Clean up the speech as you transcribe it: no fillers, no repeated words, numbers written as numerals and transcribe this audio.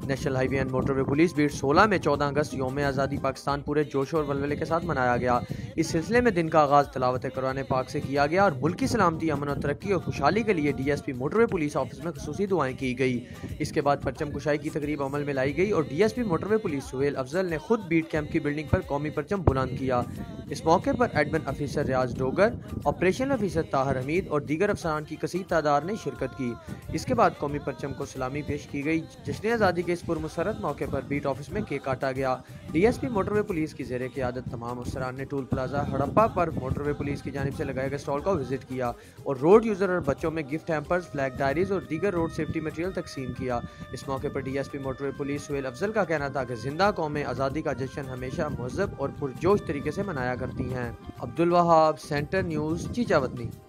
National highway and motorway police beat 16 में 14 अगस्त यौम आज़ादी पाकिस्तान पूरे जोश और वलवले के साथ मनाया गया। इस सिलसिले में दिन का आगाज़ तिलावत कुरान पाक से किया गया और मुल्क की सलामती, अमन और तरक्की और खुशहाली के लिए DSP मोटरवे पुलिस ऑफिस में खुसूसी दुआएं की गई। इसके बाद परचम कुशाई की तकरीब अमल में लाई गई और DSP motorway police Suhail Afzal ने खुद बीट कैंप की बिल्डिंग पर कौमी परचम बुलंद किया। इस मौके पर एडमिन अफसर रियाज डोगर, ऑपरेशन अफसर ताहर हमीद और दीगर अफसरान की कसीर तादाद ने शिरकत की। इसके बाद कौमी परचम को सलामी पेश की गई। जश्न आज़ादी के इस पुरमसरत मौके पर बीट ऑफिस में केक काटा गया। DSP मोटरवे पुलिस की ज़ेरे क़ियादत तमाम अफसरान ने टूल प्लाजा हड़प्पा पर मोटरवे पुलिस की जानिब से लगाए गए स्टॉल को विजिट किया और रोड यूज़र और बच्चों में गिफ्ट हैम्पर्स, फ्लैग डायरीज और दीगर रोड सेफ्टी मटेरियल तकसीम किया। इस मौके पर DSP motorway police Suhail Afzal का कहना था कि जिंदा कौमें आज़ादी का जश्न हमेशा महज़ब और पुरजोश तरीके से मनाया करती हैं। Abdul Wahab, centre news, Chichawatni.